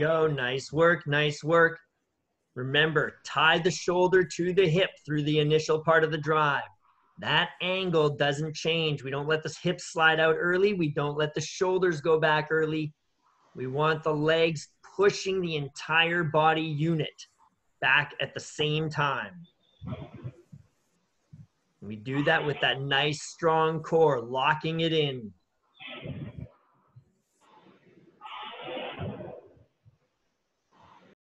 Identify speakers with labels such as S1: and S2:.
S1: go. Nice work, nice work. Remember, tie the shoulder to the hip through the initial part of the drive. That angle doesn't change. We don't let the hips slide out early. We don't let the shoulders go back early. We want the legs pushing the entire body unit back at the same time. We do that with that nice strong core, locking it in.